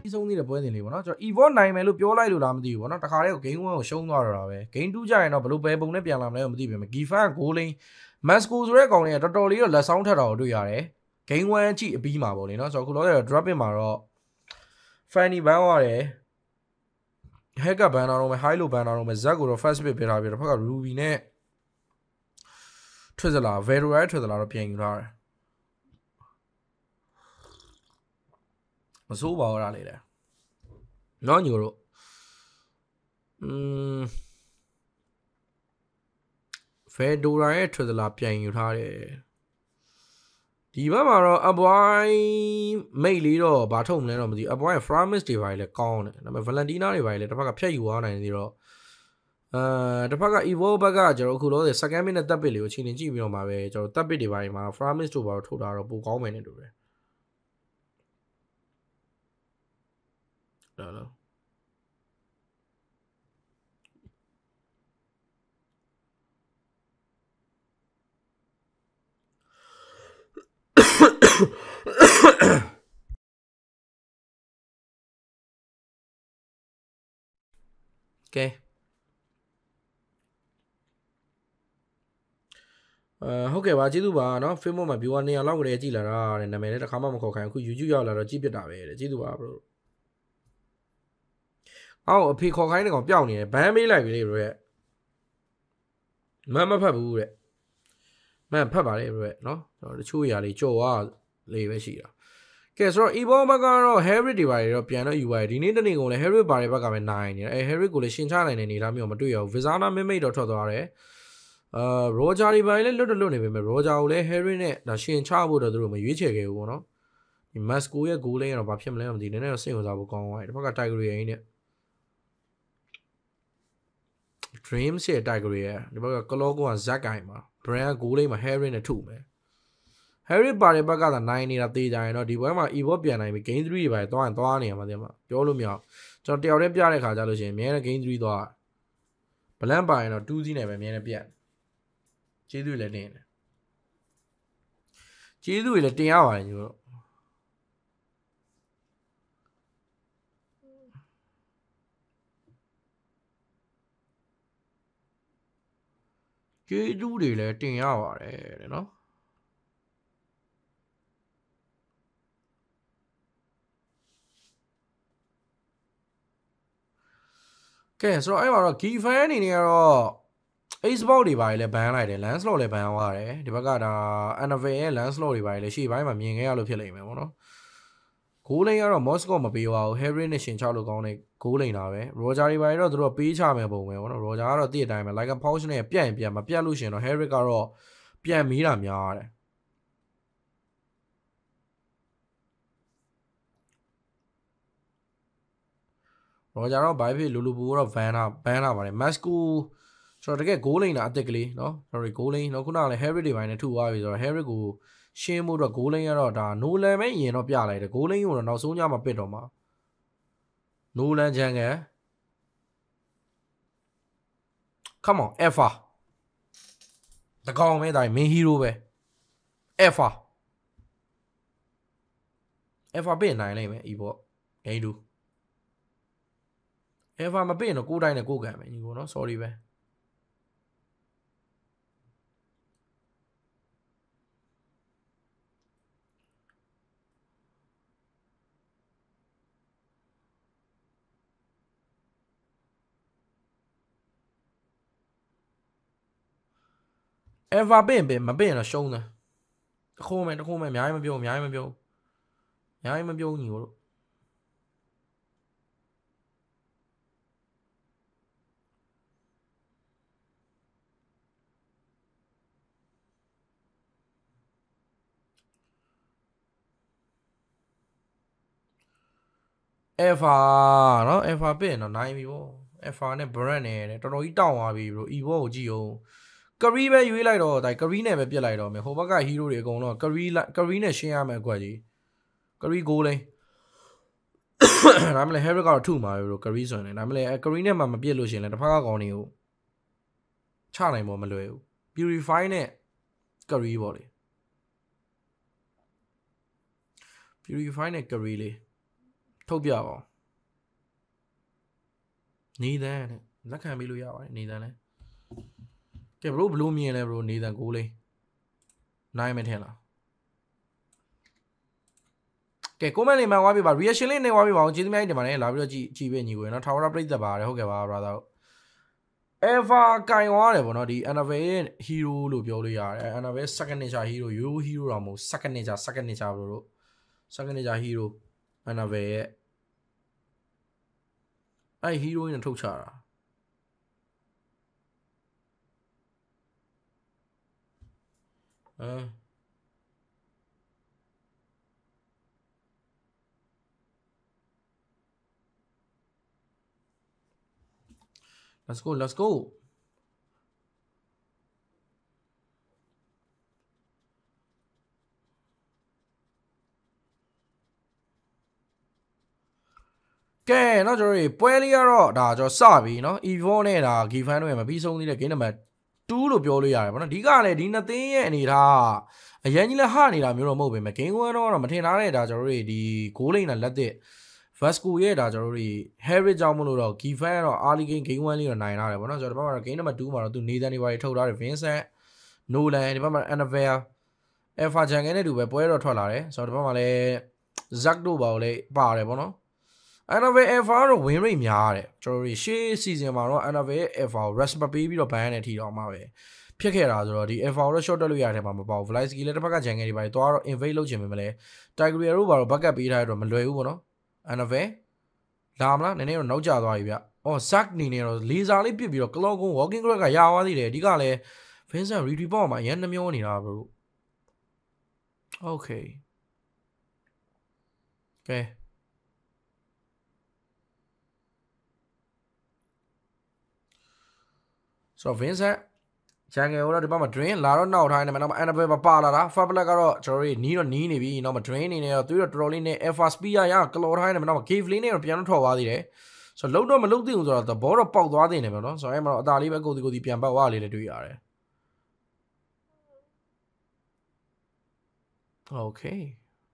ပြီးဆုံးသေးတယ်ပွဲစဉ်လေးပေါ့နော်ကျွန်တော် Evo နိုင်မယ်လို့ပြောလိုက်လို့လားမသိဘူးပေါ့နော်တခါတည်းကို game 1ကိုရှုံးသွားတော့တာပဲ game 2 ကြရင်တော့ဘလို့ပဲပုံနဲ့ပြန်လာမလဲမသိဘူးပဲ Gifan ဂိုးလိန် Masco ဆိုတဲ့ကောင်လေးကတော်တော်လေးတော့လက်ဆောင်ထက်တာကိုတွေ့ရတယ် game 1ကြည့်အပြီးမှာပေါ့လေနော်ဆိုတော့ခုလောဆယ် drop in မှာတော့ Fanny ဘန်းသွားတယ် Hacker ဘန်းတာတော့မယ် High လို့ဘန်းတာတော့မယ် Z ကိုတော့ first pick ပေးထားပြီးတော့တစ်ဖက်က Ruby နဲ့ထွက်စလာ Vero ရဲ့ထွက်စလာတော့ပြန်ယူထားတယ်မစိုးပါဘူးလားလေနော်ညီတို့Fedora ရဲ့ထွက်စလာပြန်ယူထားတယ်ဒီဘက်မှာတော့အပွိုင်းမိတ်လေးတော့ဘာထုတ်မလဲတော့မသိဘူးအပွိုင်း Framis တွေပါလေကောင်းတယ်ဒါပေမဲ့ Valentina တွေပါလေတစ်ဖက်ကဖြတ်ယူသွားနိုင်သေးတော့တစ်ဖက်က Evo ဘက်ကကျွန်တော်အခုလို့ second minute တပ်ပစ်လေးကိုချိန်နေကြည့်ပြီးတော့မှာပဲကျွန်တော်တပ်ပစ်တွေပါမှာ Framis တို့ပါထုတ်တာတော့ပိုကောင်းမယ်နေတူတယ်နော်ကဲဟုတ်ကဲ့ပါကျေးဇူးပါเนาะ Facebook မှာ viewer 200လောက်ကြည့်လာတာတဲ့နာမည်လည်းတစ်ခါမှမခေါ်ခိုင်းအခု YouTube ရောက်လာတော့ကြည့်ပြတာပဲတဲ့ကျေးဇူးပါ bro အော်အဖေခေါ်ခိုင်းတဲ့ကောင်ပျောက်နေတယ်ဘန်းပေးလိုက်ပြီလေ bro ရဲ့မဖတ်ဘူးတဲ့မဖတ်ပါလေ bro ရဲ့เนาะတချို့ຢာလေးကြော်သွားလေပဲရှိတာကဲဆိုတော့ Evo ဘက်ကတော့ Harry တွေပါတွေတော့ပြန်တော့ယူရတယ်ဒီနေ့တနေ့ကုန်လဲ Harry ပါတွေဘက်ကပဲနိုင်နေတယ်အဲ Harry ကိုလည်းရှင်းချနိုင်တဲ့အနေအထားမျိုးမတွေ့ရဘူး Vizana မမိတ်တော့ထွက်သွားတယ်Roger တွေပါလည်းလွတ်နေပေမဲ့ Roger ကိုလည်း Harry နဲ့ဒါရှင်းချဖို့တော့သူတို့မရွေးချယ်ခဲ့ဘူးပေါ့နော်ဒီ Masco ရဲ့ goal လေးကတော့ဘာဖြစ်မလဲမသိဘူးနည်းနည်းတော့စိတ်ဝင်စားဖို့ကောင်းသွားတယ်တစ်ဖက်က Tiger ရဲ့နဲ့ Dreams ရဲ့ Tiger ရဲ့ဒီဘက်က Claw က Zack ကိုင်မှာ Brand goal လေးမှာ Harry နဲ့ထုမယ်Harry ပါတဲ့ဘက်ကသာနိုင်နေတာတေးကြရင်တော့ဒီပွဲမှာ Evo ပြန်နိုင်ပြီ Game 3တွေပဲသွားနေရမှာတဲ့မှာပြောလို့မရအောင်ကျွန်တော်တယောက်တည်းပြတဲ့ခါကြလို့ရှိရင်အများနဲ့ Game 3သွား Blank ပါရင်တော့2စီးနေပဲအများနဲ့ပြတ်ကျေးဇူးလည်းတင်တယ်ကျေးဇူးတွေလည်းတင်ရပါတယ်ညီတို့ကျေးဇူးတွေလည်းတင်ရပါတယ်တဲ့နော်ကဲဆိုတော့အဲ့မှာတော့ Gifan အနေနဲ့ကတော့ Xbox တွေပါလေဘန်လိုက်တယ် Lancelot လည်းဘန်သွားတယ်ဒီဘက်ကဒါ Anvil ရဲ့ Lancelot တွေပါလေရှေ့ပိုင်းမှာမြင်ခဲ့ရလို့ဖြစ်လိမ့်မယ်ပေါ့နော်ဂိုးလိန်ကတော့ Moscow မပေးပါဘူး Harry နဲ့ရှင်ချလို့ကောင်းတဲ့ဂိုးလိန်တာပဲ Roger တွေပါလေတော့သူတို့ပေးချမယ်ပုံပဲပေါ့နော် Roger ကတော့တည့်အတိုင်းပဲ like a pouch နဲ့ပြတ်ရင်ပြတ်မပြတ်လို့ရှင်တော့ Harry ကတော့ပြန်မီးတာများတယ်Roger တော့ by ဖြစ်လူပူတော့ van တာပါတယ် Masco ကျွန်တော်တကယ်ဂိုးလိန်တာအသစ်ကလေးเนาะ sorry ဂိုးလိန်တော့ခုနကလည်း Harry တွေပိုင်းနဲ့ထုသွားပြီဆိုတော့ Harry ကိုရှင်းဖို့တော့ဂိုးလိန်ကတော့ဒါ Nolan ပဲရင်တော့ပြလိုက်တယ်ဂိုးလိန်ကိုတော့နောက်ဆုံးညမှာပစ်တော့မှာ Nolan Jungle Come on Alpha တကောင်ပဲဒါ main hero ပဲ Alpha ပြင်နိုင်လိမ့်မယ် Evo ဂိမ်းတူAlpha မပြင်တော့ကိုတိုင်းနဲ့ကိုကန်ပဲညီကိုနော် sorry ပဲAlpha ပြင်မပြင်တော့ရှုံးတယ်တခုံးမယ်အများကြီးမပြောညီကိုတို့Alpha เนาะ Alpha ပြင်တော့နိုင်ပြီပေါ့ Alpha နဲ့ Brand နဲ့တော်တော်ကြီးတောင်းသွားပြီ bro Evo ကိုကြည့်အောင်Curry ပဲရွေးလိုက်တော့ဒါ Curry နဲ့ပဲပြစ်လိုက်တော့မယ်ဟိုဘက်က hero တွေအကုန်လုံး Curry နဲ့ရှင်းရမယ်အကွက်ကြီး Curry ဂိုးလိန်ဒါမှလည်း Harry ကတော့ထုမှာပဲ bro Curry ဆိုရင်ဒါမှလည်း Curry နဲ့မှမပြစ်လို့ရှင်လဲတစ်ဖက်ကကောင်တွေကိုချနိုင်ဖို့မလွယ်ဘူး Purify နဲ့ Curry ပေါ့လေ Purify နဲ့ Curry လေးထုတ်ပြပါနေတန်းနဲ့လက်ခံပေးလို့ရပါတယ်နေတန်းလဲကဲ bro ဘလို့မြင်လဲ bro နေတန်းကိုလေးနိုင်မထင်လားကဲ comment လေးမှန်သွားပြီပါ reaction လေးနေသွားပြီပါအောင်ကျေးဇူးများတင်ပါတယ်လာပြီးတော့ကြည့်ပဲညီကိုနော်ထာဝရပရိသတ်ပါတယ်ဟုတ်ကဲ့ပါ brother ever ကင်သွားတယ်ဗောနော်ဒီ Annabelle ရဲ့ hero လို့ပြောလို့ရတယ် Annabelle second nature hero yo hero တော့မဟုတ် second nature ဘလို့ second nature hero Annabelle ရဲ့အဲ့ hero နဲ့ထုတ်ချတာlet's go ကဲเนาะကျွန်တော်တို့ပွဲလေးကတော့ဒါကျွန်တော်စပြီเนาะ Evo နဲ့ဒါ Gifan တို့ရဲ့မပြီးဆုံးသေးတဲ့ game number 2လို့ပြောလို့ရတယ်ဗောနော်အဓိကလည်းဒီနှစ်သင်းရဲ့အနေထားအရင်ကြီးလည်းဟနေတာမျိုးတော့မဟုတ်ပေမဲ့ game 1တော့မထင်ထားတဲ့ဒါကျွန်တော်တို့ဒီ goal line နဲ့လက်သစ် Vasco ရဲ့ဒါကျွန်တော်တို့ Harry ကြောင့်မလို့တော့ Gifan တော့ early game 1လေးတော့နိုင်လာတယ်ဗောနော်ကျွန်တော်ဒီဘက်မှာ game number 2မှာတော့သူနေသန်တွေပါထုတ်ထားတယ် Vincent Nolan ဒီဘက်မှာ Annabelle Alpha Jungle နဲ့တူပဲပွဲတော့ထွက်လာတယ်ဆိုတော့ဒီဘက်မှာလည်း Zack တို့ပါလို့လည်းပါတယ်ဗောနော် Annabelle Alpha တော့ win rate များတယ်ကျွန်တော်တို့ရှေ့ season မှာတော့ Annabelle Alpha ကို rest ပေးပြီးတော့ ban နဲ့ထိတော့မှာပဲဖြစ်ခဲ့တာဆိုတော့ဒီ Alpha ကိုတော့ short တက်လို့ရတယ်မှာမပေါ့ Vlisky လည်းတစ်ဖက်က Jungle တွေပါတော့ invade လုပ်ချင်ပေမဲ့လည်း Tigreal တို့ပါတော့ backup ပေးထားရတော့မလွယ်ဘူးဗောနော် Annabelle လာမလားနည်းနည်းတော့နောက်ကျသွားပြီဗျအော် Zack နေနေတော့ laser လေးပစ်ပြီးတော့ clock ကုန်း walking clock ကရသွားသေးတယ်အဓိကလည်း Vincent retreat ပေါ့မှာအရင်နှမျောနေတာဘလို့ okay ကဲဆိုတော့ Vincent Jungle တော့ဒီဘက်မှာ drain လာတော့နောက်ထားနေမှာနောက်မှာ Annabelle ပါလာတာ Fabulous ကတော့ကျွန်တော်တို့နီးတော့နီးနေပြီနောက်မှာ drain နေနေတော့သူတို့တော်တော်လေးနဲ့ Alpha Spear ရကလော်ထားနေမှာနောက်မှာ Cave Lane နဲ့တော့ပြန်တော့ထွက်သွားသေးတယ်ဆိုတော့လုံးတော့မလုံးသိဘူးဆိုတော့သဘောတော့ပေါက်သွားသေးတယ်ဗျနော်ဆိုတော့အဲ့မှာတော့အသာလေးပဲကိုတီပြန်ပတ်သွားလေးလည်းတွေ့ရတယ် Okay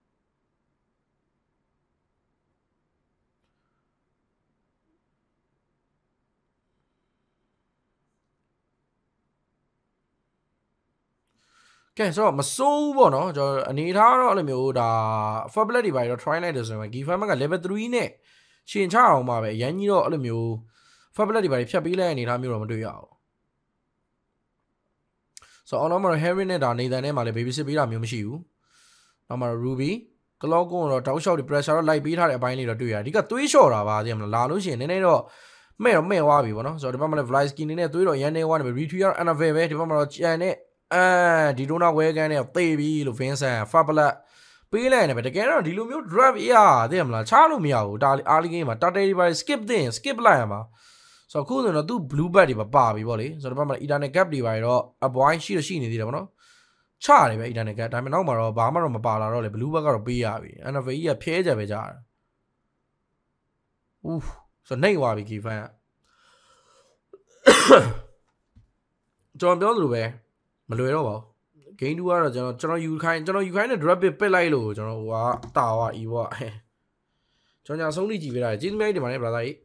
ကဲဆိုတော့မစိုးဘူးပေါ့နော်ကျွန်တော်အနေထားတော့အဲ့လိုမျိုးဒါ Fabulous တွေပါတော့ try လိုက်တယ်ဆိုရင် Gifan က level 3နဲ့ရှင်ချအောင်ပါပဲအရင်ကြီးတော့အဲ့လိုမျိုး Fabulous တွေပါဖြတ်ပေးလိုက်အနေထားမျိုးတော့မတွေ့ရဘူးဆိုတော့အော်နော်မှာ Harry နဲ့ဒါNathanနဲ့မှာလည်း baby sit ပေးတာမျိုးမရှိဘူးနောက်မှာ Ruby ကလော့ကွန်တော့တောက်လျှောက်တွေ pressure တော့လိုက်ပေးထားတဲ့အပိုင်းလေးတော့တွေ့ရတယ်အဓိကသွေးလျှော့တာပါသိရမလားလာလို့ရှိရင်နည်းနည်းတော့မဲ့သွားပြီပေါ့နော်ဆိုတော့ဒီဘက်မှာလည်း Vlisky နေနဲ့သွေးတော့ရန်နေသွားတယ် retreat ကတော့ Annabelle ပဲဒီဘက်မှာတော့ကြံနဲ့ဒီဒိုနာဝဲကန်နဲ့သေပြီလို့ Vincent Fabulous ပေးလိုက်နေပဲတကယ်တော့ဒီလိုမျိုး drop ရသိရမလားချလို့မရဘူးဒါအားလေး game မှာ Tata တွေပါ skip သင် skip လိုက်ရမှာဆိုတော့ခုဆိုတော့သူ blue bat တွေပါပြီဗောလေဆိုတော့ဒီဘက်မှာ Eternal Gap တွေပါတော့ avoid ရှိနေသေးတယ်ဗောနော်ချတယ်ပဲ Eternal Gap ဒါပေမဲ့နောက်မှာတော့ဘာမှတော့မပါလာတော့လေ blue bat ကတော့ပေးရပြီ Annabelle ကဖြဲကြပဲကြားတယ်ဦးဆိုတော့နှိပ်သွားပြီ Gifan ကျွန်တော်ပြောသလိုပဲမလွယ်တော့ပါဘူး game 2ကတော့ကျွန်တော်ယူခိုင်းနဲ့ drop ပစ်လိုက်လို့ကျွန်တော်ဟိုကတာဝါ e ပေါ့ကျွန်တော်ဆုံးလိကြည့်ပေးတာကျေးဇူးများတင်ပါတယ် brother ကြီး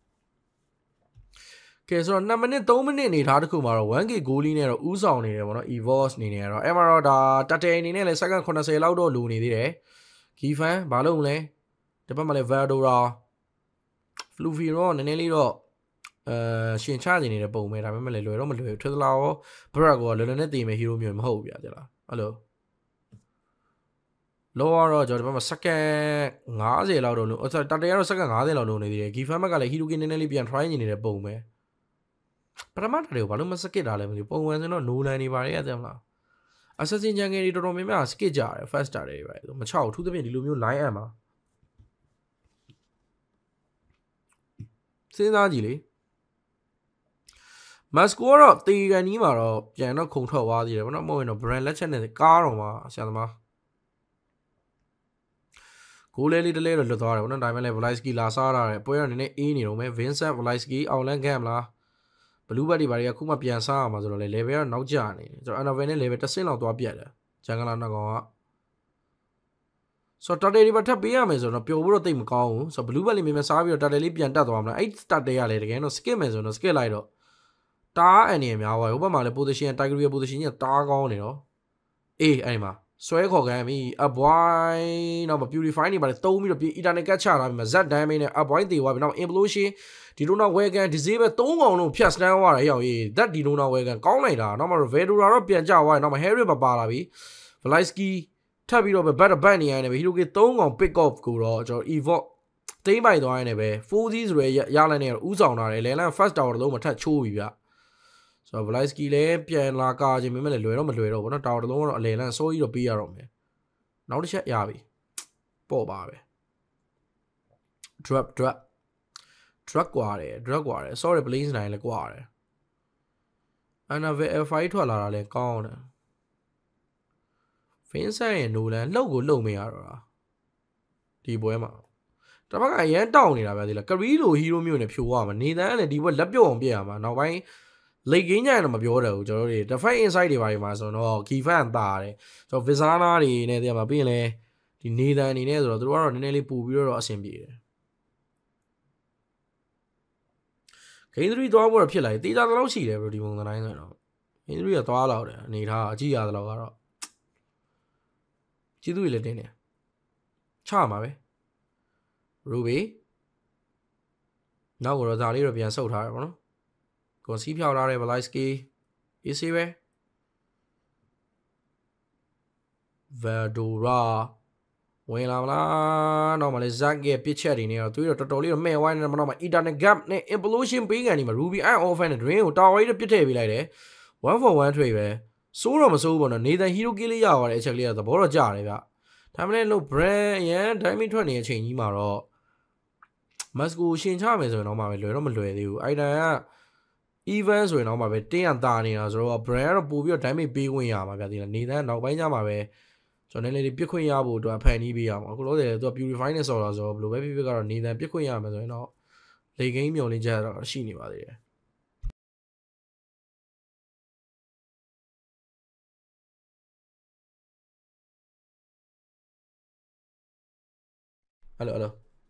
ကဲဆိုတော့2မိနစ်3မိနစ်နေထားတစ်ခုမှာတော့ 1k goal နဲ့တော့ဥဆောင်နေတယ်ပေါ့နော် Evos အနေနဲ့ကတော့အဲ့မှာတော့ဒါတတဲအနေနဲ့လည်း second 80လောက်တော့လိုနေသေးတယ် Gifan ဘာလို့မလဲဒီဘက်မှာလည်း Valdora Fluffy တော့နည်းနည်းလေးတော့ရှင်ချနေနေတဲ့ပုံပဲဒါပေမဲ့လည်းလွယ်တော့မလွယ်ဘူးထွေးသလားရော Brak ကလွယ်လွယ်နဲ့တည်မဲ့ hero မျိုးမဟုတ်ဘူးဗျာကြလားအဲ့လိုလောကတော့ကျွန်တော်ဒီဘက်မှာ second 50လောက်တော့လို့တတဲကတော့ second 50လောက်လို့နေသေးတယ် Gifan ကလည်း hero ကနည်းနည်းလေးပြန် try နေတဲ့ပုံပဲပထမတည်းကိုဘာလို့မ skip တာလဲမသိဘူးပုံမှန်ဆိုတော့ Nolan နေပါရဲ့အဲ့ဒါမလား Assassin Jungle တွေတော်တော်များများ skip ကြတယ် first star တွေပဲမချောက်ထူးသဖြင့်ဒီလိုမျိုး line အမှာစဉ်းစားကြည့်လေမတ်စကိုတော့တေကန်ကြီးမှာတော့ပြန်တော့ခုံထွက်သွားသေးတယ်ဗောနော်မဟုတ်ရင်တော့ brand လက်ချက်နဲ့ကားတော့မှာဆရာသမားကိုလေးတလဲတော့လွတ်သွားတယ်ဗောနော်ဒါပေမဲ့လည်း Vlisky လာစားတာတယ်ပွဲတော့နည်းနည်းအေးနေတော့မယ် Vincent Vlisky အောင်လန်းခဲ့မလား Blue Bat တွေဘာတွေကခုမှပြန်စားရမှာဆိုတော့လေ level ကတော့နောက်ကျနေတယ်ဆိုတော့ Annabelle နဲ့ level 10လောက်သွားပြတ်တယ်ဂျန်ဂလာနောက်ကောင်ကဆိုတော့တာတယ်ဒီမှာထပ်ပေးရမယ်ဆိုတော့ပျော်ဖို့တော့တိတ်မကောင်းဘူးဆိုတော့ blue ball လေးမြင်မြစားပြီးတော့တာတယ်လေးပြန်တက်သွားမှာအဲ့တာတယ်ရလေတကယ်တော့ skip မယ်ဆိုတော့ skip လိုက်တော့တားအနေနဲ့များသွားဟိုဘက်မှာလည်း position tiger ရဲ့ position ကြီးတားကောင်းနေတော့အေးအဲ့ဒီမှာဆွဲခေါ်ခံပြီ up boy နောက်မှာ purify နေပါလေတုံးပြီးတော့ eternal cat ချထားပြီးမှ z damage နဲ့ up boy တေသွားပြီနောက် implosion ဒီလိုနောက် wagon disable 3ကောင်လုံးဖြတ်စတန်းသွားတယ်ဟောရေး that ဒီလိုနောက် wagon ကောင်းလိုက်တာနောက်မှာ vedora တော့ပြန်ကျသွားတယ်နောက်မှာ harry ပါလာပြီ valisky ထပ်ပြီးတော့ပဲ back နေရတယ်ပဲ hero က3ကောင် pick off ကိုတော့ကျွန်တော် evoke တိမ့်ပိုက်သွားရင်လည်းပဲ 4Z ဆိုရဲရလိုက်နေဥဆောင်တာတယ်လဲလန် first tower လုံးမထပ်ချိုးပြီဗျဆိုတော့ valisky လည်းပြန်လာကာခြင်းမင်းလည်းလွယ်တော့မလွယ်တော့ဘောနော် tower လုံးကတော့အလဲလန်စိုးကြီးတော့ပေးရတော့မယ်နောက်တစ်ချက်ရပြီပေါ့ပါပဲ drop ကွာတယ် sorry blaze နိုင်လည်းကွာတယ် another f5 ထွက်လာတာလည်းကောင်းတယ် Vincent ရဲ့ Nolan လှုပ်ကိုလှုပ်မရတော့တာဒီပွဲမှာတပတ်ကအရန်တောင်းနေတာပဲဒီလားကရီလိုဟီးရိုးမျိုးနဲ့ဖြိုးရမှာနေတန်းလည်းဒီပွဲလက်ပြုတ်အောင်ပြရမှာနောက်ပိုင်း late game ညရင်တော့မပြောတော့ဘူးကျွန်တော်တို့ defense inside တွေပါဒီမှာဆိုတော့ key fan တာတယ်ကျွန်တော် Vizana တွေနဲ့တည်းမှာပြီးရင်လည်းဒီနေတန်းအနေနဲ့ဆိုတော့သူတို့ကတော့နည်းနည်းလေးပူပြီးတော့အဆင်ပြေတယ် Game 3သွားဖို့ဖြစ်လာတယ်တေးကြတော့ရှိတယ်ဘယ်လိုဒီပုံစံတိုင်းဆိုတော့ Game 3ကသွားလောက်တယ်အနေထားအကြည့်ရသလောက်ကတော့ကျေးဇူးလည်းတင်းတယ်ချမှာပဲ Ruby နောက်ကတော့ဒါလေးတော့ပြန်ဆုတ်ထားရပါတော့ကိုစီးဖြောက်ထားတဲ့ Valisky easy ပဲ Vedora ဝင်လာမလားနောက်မှလည်း Zack ရဲ့ပစ်ချက်တွေနဲ့တော့သူတို့တော်တော်လေးတော့မဲ့ဝိုင်းနေမှာတော့ Eternal Gap နဲ့ Implosion ပေးကန်ဒီမှာ Ruby Eye Offense နဲ့ Drain ကို Tower ကြီးပစ်ထည့်ပေးလိုက်တယ် 1 for 1 trade ပဲစိုးတော့မစိုးဘူးပေါ့နော် Nathan Hero Kill လေးရသွားတဲ့အချက်ကလေးကသဘောတော့ကျတယ်ဗျဒါမှလည်းလို့ brand ရန် diamond ထွက်နေတဲ့အချိန်ကြီးမှာတော့ Masco ရှင်ချမယ်ဆိုရင်တော့မှပဲလွယ်တော့မလွယ်သေးဘူးအိုင်တန်က event ဆိုရင်တော့မှပဲတင်းရန်တာနေတာဆိုတော့ brand ကတော့ပို့ပြီးတော့ diamond ပေးခွင့်ရမှာဗျဒီလား Nathan နောက်ပိုင်းကျမှပဲကျွန်တော်လည်းပြစ်ခွင့်ရဖို့အတွက်ဖန်တီးပေးရမှာအခုလို့တယ်သူက purify နဲ့ဆော်လာဆိုတော့ဘယ်လိုပဲဖြစ်ဖြစ်ကတော့ Nathan ပြစ်ခွင့်ရမှာဆိုရင်တော့ late game မျောလင်းချက်တော့ရှိနေပါသေးတယ်ဟယ်လို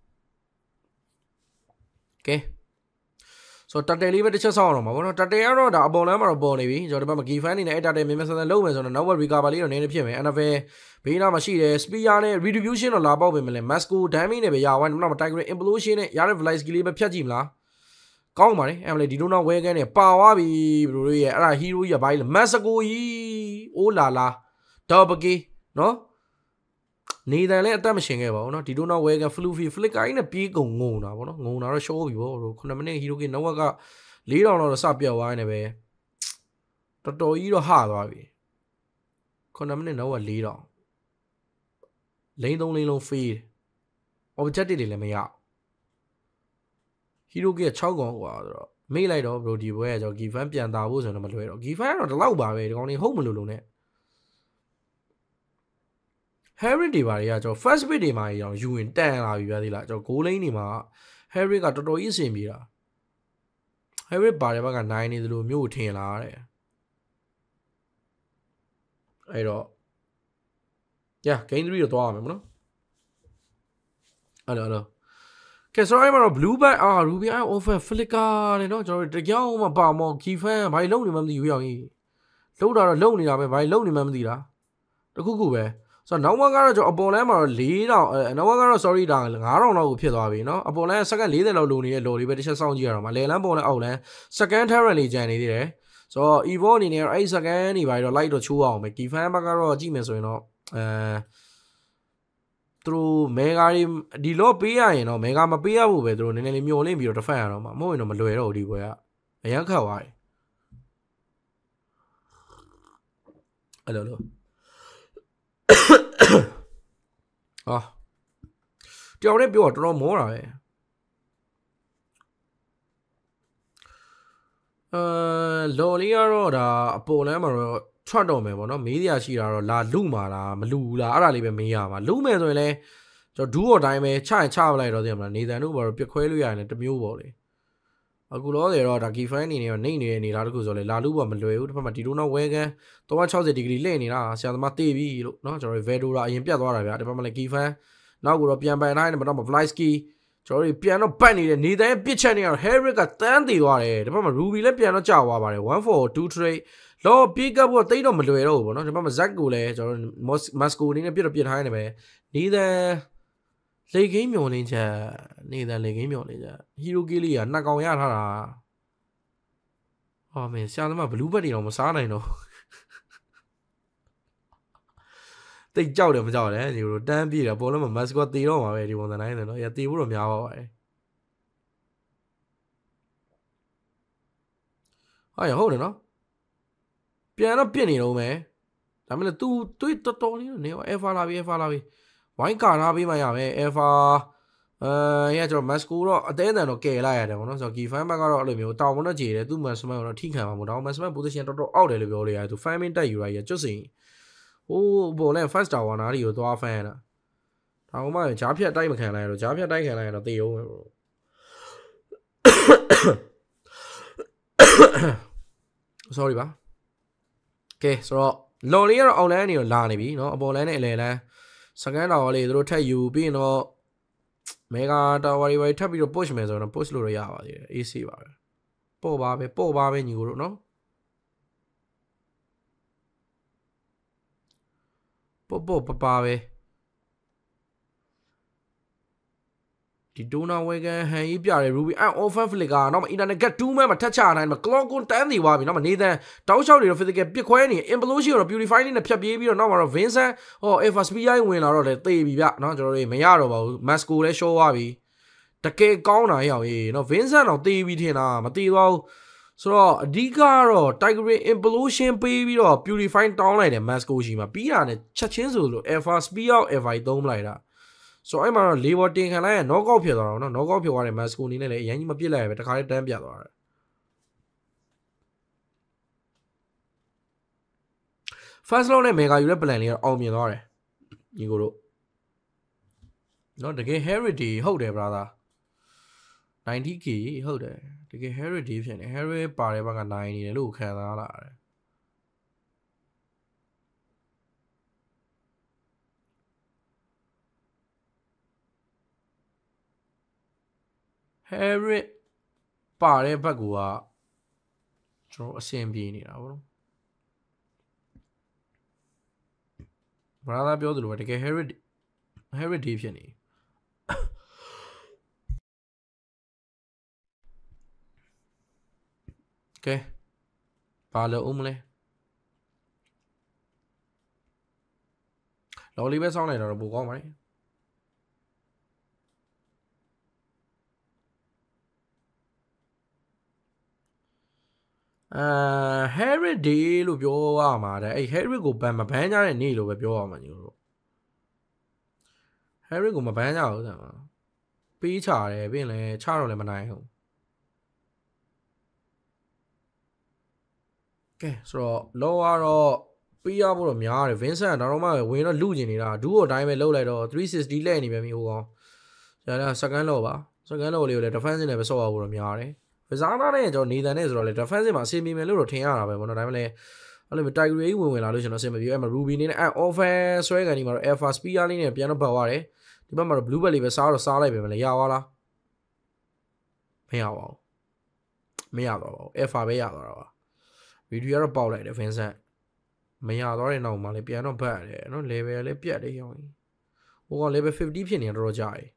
ကဲဆိုတော့တတယ်လေးပဲတစ်ချက်ဆောင်းအောင်ပါဘောနော်တတယ်ကတော့ဒါအပေါ်လမ်းမှာတော့ပေါ်နေပြီကျွန်တော်ဒီဘက်မှာ key fan နေနဲ့အဲ့တတယ်မြင်မြင်ဆန်ဆန်လုံးမယ်ဆိုတော့နောက်ဘက် recover လေးတော့နည်းနည်းဖြစ်မယ် NFL ဘေးနားမှာရှိတယ် spear နဲ့ retribution တော့လာပေါက်ပဲမလဲ Masco damage နဲ့ပဲရဝိုင်းနောက်မှာ tiger implosion နဲ့ရတဲ့ Valisky လေးပဲဖြတ်ကြည့်မလားကောင်းပါလေအဲ့မလေးဒီလိုနောက်ဝဲကန်းနဲ့ပါသွားပြီဘယ်လိုတွေရဲ့အဲ့ဒါ hero ကြီးကဘာကြီးလဲ Masco ကြီးအိုးလာ double key နော်နေတန်လည်းအသက်မရှင်ခဲ့ပါဘူးเนาะဒီလိုနောက်ဝဲက fluffy flicker ကြီးနဲ့ပြေးကုန်ငုံတာဗောနော်ငုံတာတော့ရှော့ပြီဗော9မိနစ် hero ကနောက်က4000တော့စပြောက်သွားနေပဲတော်တော်ကြီးတော့ဟသွားပြီ9မိနစ်နောက်က4000လိန်3လိန်လုံး fail objective တွေလည်းမရ hero က6កောင်กว่าဆိုတော့မေ့လိုက်တော့ bro ဒီပွဲကကျွန်တော် Gifan ပြန်တာဖို့ဆိုတော့မလွယ်တော့ Gifan ကတော့ဒီလောက်ပါပဲဒီကောင်လေးဟုတ်မလို့နဲ့Harry တွေပါတွေကကျွန်တော် first bit တွေမှာကြီးအောင်ယူရင်တန်လာပြီဗျာဒီလားကျွန်တော် goal lane တွေမှာ Harry ကတော်တော်ကြီးအဆင်ပြေတာ Harry ပါတဲ့ဘက်က9နေသလိုမျိုးထင်လာတယ်အဲ့တော့ yeah game 3တော့သွားရမယ်မနော်အဲ့တော့ကဲဆိုတော့အဲ့မှာတော့ blue back Ruby Eye Offense flicker နဲ့နော်ကျွန်တော်တို့တကြောင်မှပါမော key fan ဘာလို့လုံနေမှမသိဘူးရောက်ကြီးလုံတာတော့လုံနေတာပဲဘာလို့လုံနေမှမသိတာတခုခုပဲဆိုတော့နောက်မှကတော့ကျွန်တော်အပေါ်လမ်းမှာတော့4000နောက်မှကတော့ sorry ဒါ9000လောက်ကိုဖြစ်သွားပြီเนาะအပေါ်လမ်းစက္ကန့်40လောက်လုံနေတဲ့ လော်လေးပဲတစ်ချက်စောင့်ကြည့်ရအောင်ပါလေလမ်းပေါ်လမ်းအောက်လမ်း second terrain လေးကြံနေသေးတယ်ဆိုတော့ evo အနေနဲ့အဲ့ second နေပါတော့ light တော့ချိုးအောင်ပဲ key fan ဘက်ကတော့ကြည့်မယ်ဆိုရင်တော့သူတို့ mega ဒီလော့ပေးရရင်တော့ mega မပေးရဘူးပဲသူတို့နည်းနည်းလေးမျောလင့်ပြီးတော့ defend ရတော့မှာမဟုတ်ရင်တော့မလွယ်တော့ဘူးဒီပွဲကအရန်ခတ်သွားတယ်အဲ့လိုတယောက်နဲ့ပြောတော့တော်တော်မောတာပဲလော်လေးကတော့ဒါအပေါ်လမ်းမှာတော့ထွက်တော့မယ်ပေါ့နော်မေးစရာရှိတာတော့လာလူမာလားမလူလားအဲ့ဒါလေးပဲမေးရမှာလူမယ်ဆိုရင်လည်းကျွန်တော်ဒူးော်တိုင်းပဲချရင်ချပလိုက်တော့သိရမလားနေတန်တို့ဘာလို့ပြက်ခွဲလို့ရရင်လည်းတမျိုးပေါ့လေအခုလောတယ်တော့ဒါ key fan အနေနဲ့တော့နေနေလားတခုဆိုလေလာလူပေါ်မလွယ်ဘူးတစ်ဖက်မှာဒီလိုနောက်ဝဲကန်360 degree လှည့်နေတာဆရာသမားတေးပြီလို့เนาะကျွန်တော်တို့ Vedora အရင်ပြတ်သွားတာဗျာတစ်ဖက်မှာလည်း key fan နောက်ကိုတော့ပြန်ပန်တိုင်းနဲ့မတော့ Vlisky ကျွန်တော်တို့ပြန်တော့ပတ်နေတဲ့နေတိုင်းပစ်ချက်နေရတော့ Herrick ကတန်းတည်သွားတယ်တစ်ဖက်မှာ Ruby လည်းပြန်တော့ကြာသွားပါတယ်1-4-2 trade လောပြေးကပ်ဖို့တိတ်တော့မလွယ်တော့ဘူးပေါ့နော်ဒီဘက်မှာ Zack ကိုလည်းကျွန်တော်တို့ Moscow အနေနဲ့ပြစ်ထားနေတယ်ပဲနေတိုင်းလေကင်းမျောနေချက်နေတိုင်းလေကင်းမျောနေချက် Hero Kill ကနှစ်ကောင်ရထားတာအော်မင်းဆရာသမား blue bed တွေတော့မစားနိုင်တော့တိတ်ကြောက်တယ်မကြောက်လဲဒီလိုတန်းပြေးတယ်ပေါ်လုံးမှာ Moscow တေတော့မှာပဲဒီပုံစံတိုင်းဆိုတော့ရတေဖို့တော့များပါပါတယ်ဟုတ်တယ်နော်ပြန်တော့ပြစ်နေတော့မယ်ဒါမှမဟုတ် तू တွေးတော်တော်လေးနေပါ Alpha လာပြီဝိုင်းကာထားပေးမှရမယ် Alpha ရကျွန်တော် Moscow တော့အသေးအံတော့ကယ်လိုက်ရတယ်ပေါ့နော်ဆိုတော့ Key Fan ဘက်ကတော့အဲ့လိုမျိုးတောင်မတော့ကြည်တယ်သူ့ Maxman ကိုတော့ထိခံမှာမဟုတ်တော့ Maxman position တော်တော်အောက်တယ်လို့ပြောလို့ရတယ်သူ Famine တက်ယူရရကျွတ်စင်ဟိုးဘောလဲ First Tower နားတွေကိုသွား fan တာဒါမှမဟုတ်ဂျားဖြတ်တိုက်မခံလိုက်ရတော့ဂျားဖြတ်တိုက်ခံလိုက်ရတော့တေအောင်ပဲ sorry ပါကဲဆိုတော့လော်လေးကတော့ online နေတော့လာနေပြီเนาะအပေါ်လမ်းနဲ့အလယ်လမ်းစကန်တော်လေးတို့ထပ်ယူပြီးရင်တော့ mega tower တွေထပ်ပြီးတော့ push မယ်ဆိုတော့ push လို့ရပါသေးတယ် AC ပါပဲပို့ပါပဲညီကိုတို့เนาะပို့ပါပဲဒီဒိုနာဝဲကန်ဟန်ကြီးပြတယ် Ruby offer flick ကနောက်မှ internet get 2 man မှာထပ်ချနိုင်မှာ clock ကိုတန်းနေသွားပြီနောက်မှနေသန်တောက်လျှောက်တွေတော့ physical ပစ်ခွဲနေ implosion ကိုတော့ purify နဲ့ဖြတ်ပြေးပြီးတော့နောက်မှတော့ Vincent Alpha Spear ဝင်လာတော့လည်းသေပြီဗျเนาะကျွန်တော်တို့မရတော့ပါဘူး Masco လည်း show သွားပြီတကယ်ကောင်းတာရောက်ရေးเนาะ Vincent တော့သေပြီထင်တာမသေသွားဘူးဆိုတော့အဓိကတော့ Tiger implosion ပေးပြီးတော့ purify တောင်းလိုက်တယ် Masco ရှိမှာပြီးတာနဲ့ချက်ချင်းဆိုလို့ Alpha Spear Alpha သုံးလိုက်တာဆိုတော့အဲ့မှာတော့လေဘော်တင်ခံလိုက်ရ knockout ဖြစ်သွားတော့နော် knockout ဖြစ်သွားတယ် Masco အနေနဲ့လည်းအရင်ကြီးမပြစ်လိုက်ရပဲတခါလေးတန်းပြသွားတယ် first law နဲ့ mega ယူတဲ့ plan လေးတော့အောင်မြင်သွားတယ်ညီကိုတို့နော်တကယ် heritage ဟုတ်တယ် brother 90k ဟုတ်တယ်တကယ် heritage ဖြစ်နေ heritage ပါတဲ့ဘက်က9နေတယ်လို့ခံစားလာတယ်Harry ပါတဲ့ဘက်ကကျွန်တော်အဆင်ပြေနေတာဗောနော် brother ပြောသလိုပဲတကယ် Harry ဒီဖြစ်နေကဲဘာလို့ဦးမလဲလော်လေးပဲစောင်းလိုက်တော့ပိုကောင်းပါလေHarry Day လို့ပြောရမှာတဲ့အဲ့ Harry ကိုမဘန်းကြတဲ့နေ့လို့ပဲပြောရမှာညီတို့ Harry ကိုမဘန်းကြဘူးတဲ့မှာပေးချတယ်ပြီးရင်လည်းချတော့လည်းမနိုင်ဘူးကဲဆိုတော့လောကတော့ပေးရဖို့တော့များတယ် Vincent ဒါတော့မှဝင်တော့လူကျင်နေတာဒူးကိုအတိုင်းပဲလှုပ်လိုက်တော့360လှည့်နေပြန်ပြီဟိုကောင်ဒါလည်း second law ပါ second law လေးကိုလည်း defense နဲ့ပဲဆော့ရဖို့တော့များတယ်Vizana နဲ့ကျွန်တော်နေတန်နဲ့ဆိုတော့လေ defense မှာအဆင်ပြေမယ်လို့တော့ထင်ရတာပဲဗောနော်ဒါပေမဲ့လည်းအဲ့လို Tiger ကြီးဝင်လာလို့ကျွန်တော်အဆင်မပြေအဲ့မှာ Ruby နေနဲ့အဲ့ offer ဆွဲကန်ဒီမှာတော့ Alpha Spear လေးနဲ့ပြန်တော့ပတ်သွားတယ်ဒီဘက်မှာတော့ Blue Belt လေးပဲစားတော့စားလိုက်ပဲမလဲရသွားလားမရပါဘူးမရတော့ပါဘူး Alpha ပဲရသွားတာပါ video ကတော့ပေါက်လိုက်တယ် Vincent မရသွားတဲ့နောက်မှာလည်းပြန်တော့ဘတ်ရတယ်နော် level လည်းပြတ်တယ်ရောင်းဟိုက level 50ဖြစ်နေတော့တော်ကြာတယ်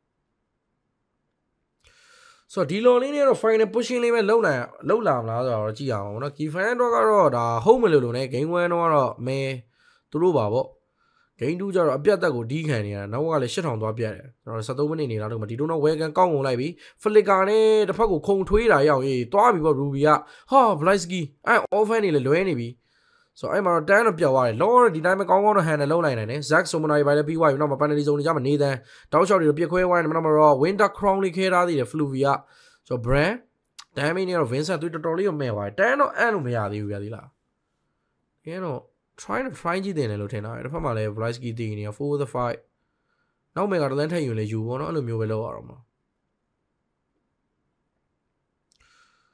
ဆိုတော့ဒီလော်လေးနဲ့တော့ final pushing လေးပဲလောက်လာမလားဆိုတော့ကြည့်အောင်ပေါ့နော် key fan တော့ကတော့ဒါ home လို့လို့ ਨੇ game 1တော့မဲသူတို့ပါပေါ့ game 2ကျတော့အပြတ်သက်ကိုဒီးခံနေရတာနောက်ကလည်း8000သွားပြတ်တယ်ကျွန်တော်73မိနစ်နေလာတော့ဒီတော့ welcome ကောင်းကုန်လိုက်ပြီ flicker နဲ့တစ်ဖက်ကိုခုံထွေးတာရောက်ရေးသွားပြီပေါ့ Ruby ကဟာ Vlisky အဲ့ offer နေလေလွဲနေပြီဆိုတော့အဲ့မှာတော့တန်းတော့ပြောက်သွားတယ်လောဒီတိုင်းပဲကောင်းကောင်းတော့ handle လုပ်နိုင်တယ် Zack Somonai ပဲပြီးသွားပြီနောက်မှာ penalty zone တွေကြမှာနေတယ်တောက်လျှောက်တွေပြစ်ခွဲဝိုင်းတယ်နောက်မှာတော့ Winter Crown လေးခဲထားသေးတယ် Fluvia ဆိုတော့ brand damage နဲ့တော့ Vincent တော်တော်လေးကိုမဲ့သွားတယ်တန်းတော့အဲ့လိုမရသေးဘူးဗျာဒီလားအဲတော့ try ကြည့်တယ်လို့ထင်တာတစ်ဖက်မှာလည်း Vlisky တည်နေရ4 the 5နောက်မဲ့ကတော့တန်းထည့်ယူလေယူပေါ့နော်အဲ့လိုမျိုးပဲလောက်ရအောင်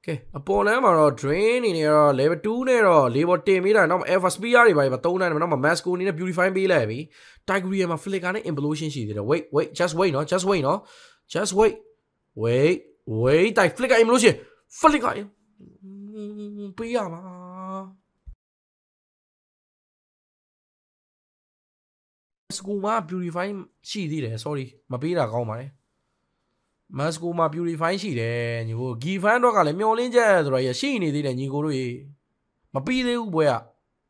ကဲအပေါ်လမ်းမှာတော့ drain နေနေတော့ level 2နဲ့တော့ level တင်ပြီးတာနောက် alpha spear တွေပါသုံးနိုင်တယ်နောက် masco အနေနဲ့ purify ပေးလိုက်ပြီ tigreal မှာ flicker နဲ့ implosion ရှိသေးတယ် wait just wait နော် just wait နော် just wait flicker implosion flicker ပေးရမှာ masco မှာ purify ရှိသေးတယ် sorry မပေးတာကောင်းပါတယ်Masco မှာ purify ရှိတယ်ညီကို Gifan တော့ကလည်းမျောလင်းချက်ဆိုတော့ရှိနေသေးတယ်ညီကိုတို့ရေမပြီးသေးဘူးပွဲอ่ะ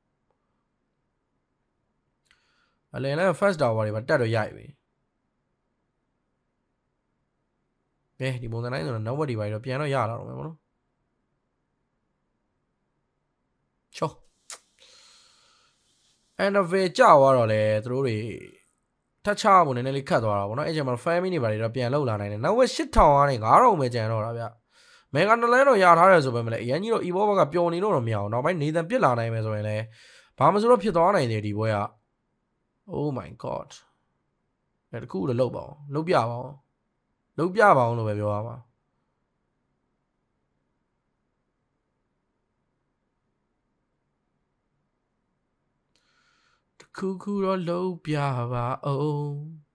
အလယ်လည်း first tower တွေပါတက်တော့ရိုက်ပြီကဲဒီပုံစံတိုင်းဆိုတော့နောက်ဘက်ဒီပါတော့ပြန်တော့ရလာတော့မယ်ဗောနော်ချော Anvil ကြောက်သွားတော့လေသူတို့တွေထပ်ချဖို့နည်းနည်းလေးခတ်သွားတာဗောနော်အဲ့ချိန်မှာ family နေပါတွေတော့ပြန်လောက်လာနိုင်တယ်နောက်ဝက်8000ကနေ9000ပဲကျန်တော့တာဗျမေဂါနလန်တော့ရထားတယ်ဆိုပေမဲ့လည်းအရင်ကြီးတော့ Evo ဘက်ကပျော်နေတော့မရအောင်နောက်ပိုင်းနေသန်ပြစ်လာနိုင်မယ်ဆိုရင်လည်းဘာမှမဆိုတော့ဖြစ်သွားနိုင်တယ်ဒီပွဲက Oh my god အဲ့တခုလည်းလောက်ပါအောင်လောက်ပြပါအောင်လောက်ပြပါအောင်လို့ပဲပြောရမှာခုတော့လုံးပြပါအောင်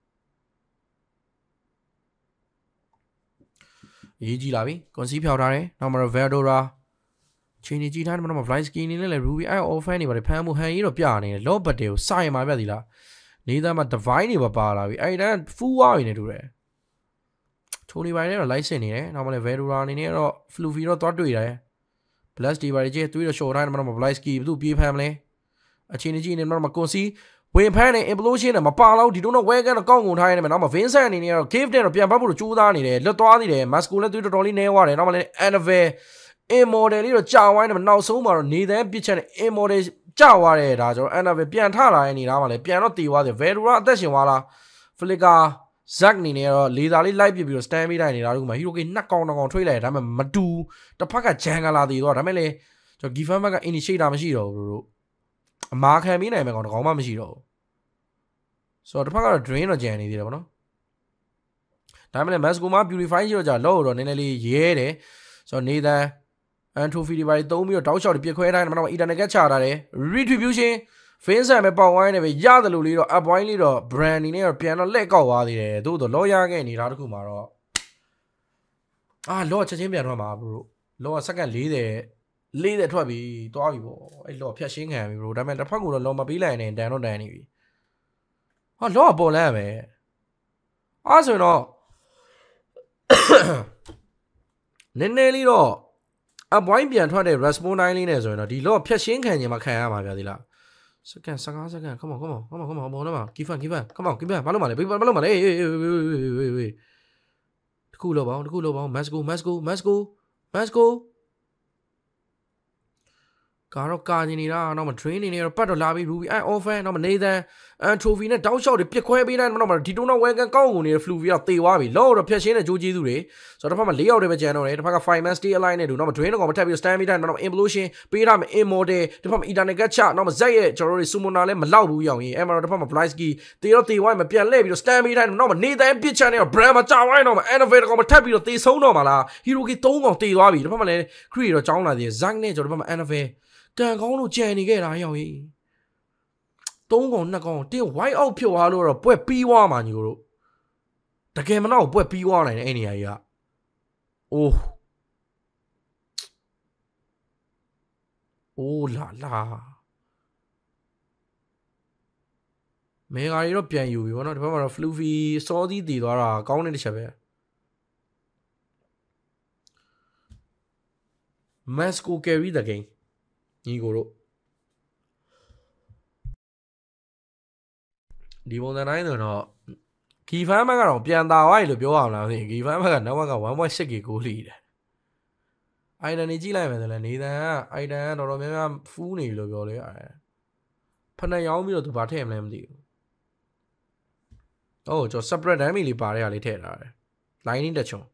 ရေးကြည့်လာပြီကွန်စီဖြောက်ထားတယ်နောက်မှာတော့ Veldora ချိန်နေကြည့်ထားတယ်မှာတော့ Vlisky အနေနဲ့လည်း Ruby Eye Offhand နေပါတယ်ဖမ်းမှုဟန်ကြီးတော့ပြနေတယ် Lob Battle ကိုစိုင်မှာပြသည်လားနေသားမှာ Divine တွေပါလာပြီအဲ့ဒါ Full War နေတူတယ်ထိုနေပိုင်းနဲ့တော့ license နေတယ်နောက်မှာလည်း Veldora အနေနဲ့တော့ Fluffy တော့သွားတွေ့တယ် Blast တွေပါကြီးတွေးတော့ short time မှာတော့ Vlisky ဘယ်သူပြေးဖမ်းမလဲအချိန်ကြီးနေမှာကွန်စီဝင်ဖမ်းနေ implosion နဲ့မပါတော့ဒီတော့ wagon တော့ကောင်းကုန်ထားရတယ်နောက်မှာ Vincent အနေနဲ့တော့ cave နဲ့တော့ပြန်ပတ်ဖို့ကြိုးစားနေတယ်လွတ်သွားနေတယ် masco လည်းတော်တော်လေးနဲသွားတယ်နောက်မှာလည်း Anvil immortal လေးတော့ကြာဝိုင်းတယ်နောက်ဆုံးမှာတော့နေသန်းပစ်ချက်နဲ့ immortal ကြာသွားတယ်ဒါကျွန်တော် Anvil ပြန်ထလာတဲ့နေသားမှာလည်းပြန်တော့တည်သွားတယ် Veldora အသက်ရှင်သွားလား flicker Zack အနေနဲ့တော့လေသာလေးလိုက်ပစ်ပြီးတော့ stand ပေးတိုင်းနေတာတို့ကမှ hero game နှစ်ကောင်တစ်ကောင်ထွေးလိုက်တယ်ဒါပေမဲ့မတူတစ်ဖက်က jungle တည်သွားဒါပေမဲ့လည်းကျွန်တော် Gifan ဘက်က initiator မရှိတော့ဘူးတို့အမာခံပြီးနိုင်မယ်ကောင်တစ်ကောင်မှမရှိတော့ဘူးဆိုတော့တစ်ဖက်ကတော့ drain တော့ကြံနေသေးတယ်ဗောနော်ဒါပေမဲ့ masco မှာ purify ရှိတော့ကြာလော့တော့နည်းနည်းလေးရဲတယ်ဆိုတော့နေသန် antrophy တွေပါသုံးပြီးတော့တောက်လျှောက်တွေပြစ်ခွဲတိုင်းမှာတော့ eternal cat ချထားတယ် retribution Vincent ပဲပေါက်ဝိုင်းနေပဲရတယ်လို့လေးတော့ up wine လေးတော့ brand နေနဲ့တော့ပြန်တော့လက်ကောက်သွားသေးတယ်သို့တော့လော့ရခဲ့နေတာတခုမှာတော့လော့ချက်ချင်းပြန်ထွက်မှာ bro လော့ကစက္ကန့်40ထွက်ပြီတွားပြီဗောအဲ့လော့ဖြတ်ရှင်းခံပြီ bro ဒါပေမဲ့တစ်ဖက်ကတော့လော့မပေးလိုက်နဲ့တန်တော့တန်နေပြီလော့ပေါ်လန်းပဲဆိုရင်တော့နည်းနည်းလေးတော့ up wine ပြန်ထွက်တဲ့ respawn time လေးနဲ့ဆိုရင်တော့ဒီလော့ဖြတ်ရှင်းခံခြင်းမှာခံရမှာဗျာဒီလားစက္ကန့်15စက္ကန့် come on ဘောနော်မှာ give up come on give up ဘာလို့မလဲဘာလို့မလဲတခုလို့ပါအောင် mascoကတော့ကာနေနေတာနောက်မှာ drain နေတော့ပတ်တော့လာပြီး Ruby Eye Offhand နောက်မှာ Nathan trophy နဲ့တောက်လျှောက်တွေပြစ်ခွဲပေးတိုင်းနောက်မှာဒီတုံးတော့ wagon ကောင်းကုန်နေတဲ့ Fluffy ကတေသွားပြီလော့တော့ဖြတ်ရှင်းတဲ့ကြိုးကျေးသူတွေဆိုတော့တစ်ဖက်မှာ4ယောက်တည်းပဲကျန်တော့တယ်တစ်ဖက်က 5 man stay alive နဲ့တူနောက်မှာ drain တော့ကောင်မထပ်ပြီး stand ပြီးတိုင်းနောက်မှာ implosion ပေးထားမယ် immortal တစ်ဖက်မှာ eternal cat ချနောက်မှာ Z ရဲ့ကျွန်တော်တို့ summoner လည်းမလောက်ဘူးရောင်ကြီးအဲ့မှာတော့တစ်ဖက်မှာ Vlisky တေတော့တေဝိုင်းမှာပြန်လှည့်ပြီးတော့ stand ပြီးတိုင်းနောက်မှာ Nathan ပြစ်ချန်နဲ့ brand မှာကြာဝိုင်းတော့မှာ Anvil ကောင်မထပ်ပြီးတော့တေဆုံးတော့မှာလား hero ကြီး3ကောင်တေသွားပြီတစ်ဖက်မှာလည်း Cree တော့ကြောင်းလာသေးတယ် Z နဲ့ကျွန်တော်တစ်ဖက်မှာ Anvilတန်ကောင်းလို့ကြံနေခဲ့တာရောက်ကြီး3ကောင်2ကောင်တင်း white out ဖြစ်သွားလို့တော့ပွဲပြီးသွားမှာညီတို့တကယ်မတော့ပွဲပြီးသွားနိုင်တယ်အဲ့နေရာကြီးကအိုးလာမေဂါရီတော့ပြန်ယူပြီဗောနော်ဒီဘက်မှာတော့ Fluffy စောသီးတည်သွားတာကောင်းတဲ့တစ်ချက်ပဲ masco carry the game ညီကိုတို့ဒီပုံစံတိုင်းဆိုတော့ Gifan ဘက်ကတော့ပြန်တာသွားပြီလို့ပြောအောင်လားမသိဘူး Gifan ဘက်ကနောက်က 1.6k ကိုလီတယ် item နေကြည့်လိုက်မယ်ဆိုလည်းနေသန်က item ကတော်တော်များများဖူးနေပြီလို့ပြောလေရတယ်ဖဏရောင်းပြီးတော့သူဘာထည့်မလဲမသိဘူးကျွန်တော် separate damage လေးပါတဲ့ဟာလေးထည့်ထားတယ် lining တက်ချုံ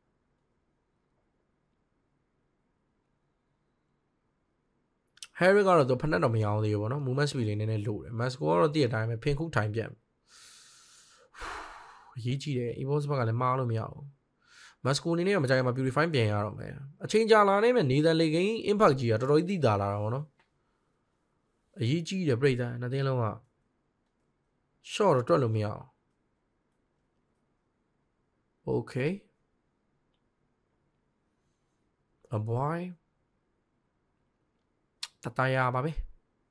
Harry ကတော့သူဖက်နဲ့တော့မရောင်းသေးဘူးဗောနော် movement speed လေးနည်းနည်းလိုတယ် masco ကတော့တည့်တဲ့အတိုင်းပဲဖင်ခုထိုင်ပြန်ရေးကြည့်တယ် evos ဘက်ကလည်းမှားလို့မရဘူး Masco နေနဲ့မကြိုင်မှာ purify ပြန်ရတော့မယ်အချိန်ကြာလာနေမယ်နေတဲ့လေကိန်း impact ကြီးကတော်တော်ကြီးသိတာလာတာဗောနော်အရေးကြီးတယ်ပြိတ္တာနှစ်သိန်းလုံးက short တော့တွက်လို့မရအောင် okay a boy တတရပါပဲ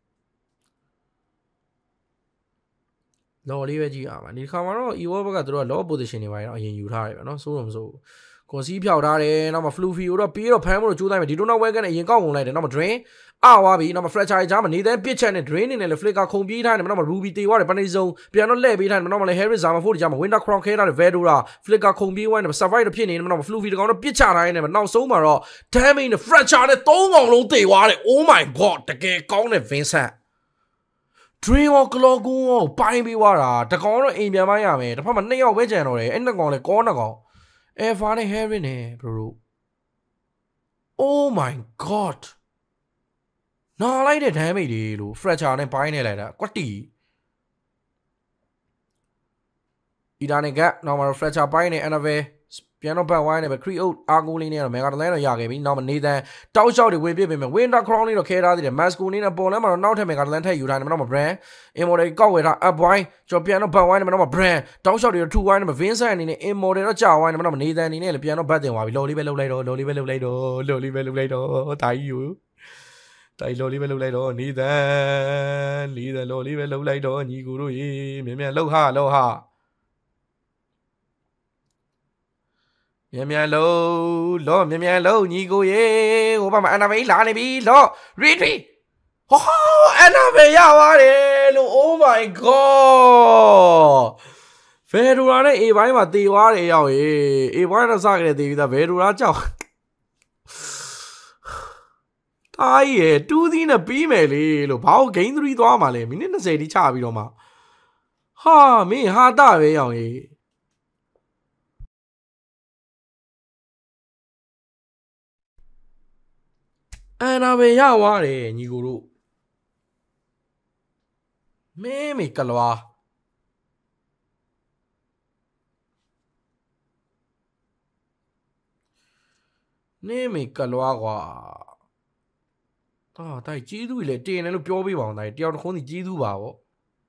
လော်လေးပဲကြည့်အောင်ပါဒီခါမှာတော့ evo ဘက်ကသူတို့က low position တွေပါတော့အရင်ယူထားတယ်ဗျာနော်စိုးတော့မစိုးကွန်စီဖြောက်ထားတယ်နောက်မှာ fluffy ကိုတော့ပြီးတော့ဖမ်းဖို့ကြိုးစားမယ်ဒီတော့နောက် wagon နဲ့အရင်ကောက်ကုန်လိုက်တယ်နောက်မှာ drain ဝါပြီနောက်မှာ fracture ကြားမှာနေတဲ့ pitch နဲ့ drain နေနဲ့လေ flicker ခုံပြေးထားတယ်နောက်မှာ ruby တေသွားတယ်ပနေစုံပြန်တော့လှည့်ပေးထားတယ်နောက်မှာလေ harris zama ဖို့ကြားမှာ winter crown ခဲထားတယ် vedora flicker ခုံပြေးဝိုင်းတယ် survive တော့ဖြစ်နေတယ်နောက်မှာ fluffy တကောင်တော့ပစ်ချထားတယ်နောက်ဆုံးမှာတော့ damage နဲ့ fracture နဲ့3កောင်လုံးတေသွားတယ် oh my god တကယ်ကောင်းတယ် Vincent Dream ကို Clock ကိုပိုင်းပေးသွားတာတကောင်တော့အိမ်ပြန်မရမယ်တစ်ဖက်မှာ2ယောက်ပဲကြံတော့တယ်အဲ့2ကောင်လည်းကော2ကောင် Eva နဲ့ Harry နဲ့ bro Oh my god နားလိုက်တဲ့ damage တွေလို့ fracture နဲ့ပိုင်းနေလိုက်တာကွက်တီ Ida နဲ့ gap နောက်မှာ fracture ပိုင်းနေ Annabelle ပြန်တော့ back wine နဲ့ပဲ create အာကိုလေးနဲ့တော့ mega land တော့ရခဲ့ပြီနောက်မှာ Nathan တောက်လျှောက်တွေဝင်ပြစ်ပေးမယ် Winter Crown လေးတော့ခဲထားသေးတယ် Masco လေးနဲ့ပေါ်လမ်းမှာတော့နောက်ထပ် mega land ထည့်ယူထားတယ်နောက်မှာ brand immortal ကောက်ဝယ်ထား up wine ကျွန်တော်ပြန်တော့ back wine နဲ့နောက်မှာ brand တောက်လျှောက်တွေတော့ two wine နဲ့ Vincent အနေနဲ့ immortal တော့ကြာ wine နဲ့နောက်မှာ Nathan အနေနဲ့လည်းပြန်တော့ back တင်သွားပြီလော်လေးပဲလှုပ်လိုက်တော့လော်လေးပဲလှုပ်လိုက်တော့လော်လေးပဲလှုပ်လိုက်တော့တာကြီးယူတိုင်လော်လေးပဲလှုပ်လိုက်တော့Nathanလော်လေးပဲလှုပ်လိုက်တော့ညီကိုတို့ရေမြန်မြန်လှုပ်ဟာလှုပ်ဟာမြန်လောမြန်လောညီကိုရေဟိုဘက်မှာ Annabelle လာနေပြီလော retreat ဟော Annabelle ရပါတယ်လို့ oh my god Vedora နဲ့ A ဘိုင်းမှာတေသွားတယ်ရောက်ရေ A ဘိုင်းတော့စကြတယ်တေပြီးသား Vedora ကြောက်တားရဲ့2 သီးနဲ့ပြီးမယ်လေလို့ဘာလို့ game 3သွားမှာလဲမိနစ်20တိချပြီးတော့မှဟာမင်းဟာတာပဲရောက်ရေAnnabelle ရသွားတယ်ညီကိုတို့မင်းမေကလွားနေမေကလွားကွာတိုက်ကြီးသူလေတင်တယ်လို့ပြောပေးပါအောင်တိုက်တယောက်တစ်ခုံးစီကြီးသူပါဗော